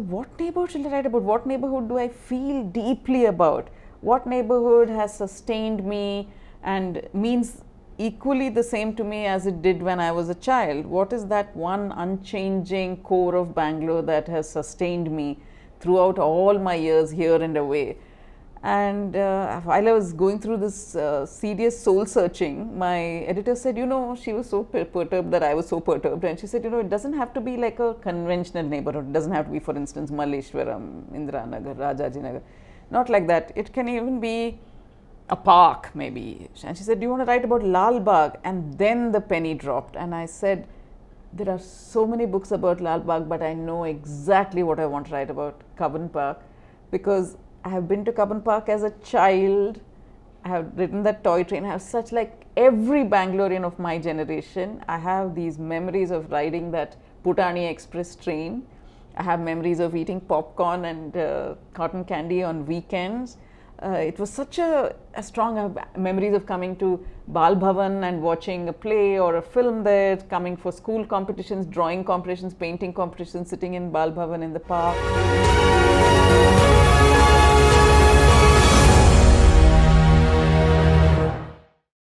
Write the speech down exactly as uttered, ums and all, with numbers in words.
what neighborhood should I write about? What neighborhood do I feel deeply about? What neighborhood has sustained me and means equally the same to me as it did when I was a child? What is that one unchanging core of Bangalore that has sustained me throughout all my years here and away? And uh, while I was going through this uh, serious soul searching, my editor said, you know, she was so per perturbed that I was so perturbed. And she said, you know, it doesn't have to be like a conventional neighborhood. It doesn't have to be, for instance, Malleshwaram, Indiranagar, Rajajinagar. Not like that. It can even be a park, maybe. And she said, do you want to write about Lal Bagh? And then the penny dropped. And I said, there are so many books about Lal Bagh, but I know exactly what I want to write about, Cubbon Park, because I have been to Cubbon Park as a child. I have ridden that toy train. I have such, like every Bangalorean of my generation, I have these memories of riding that Putani Express train. I have memories of eating popcorn and uh, cotton candy on weekends. Uh, it was such a, a strong uh, memories of coming to Bal Bhavan and watching a play or a film there, coming for school competitions, drawing competitions, painting competitions, sitting in Bal Bhavan in the park.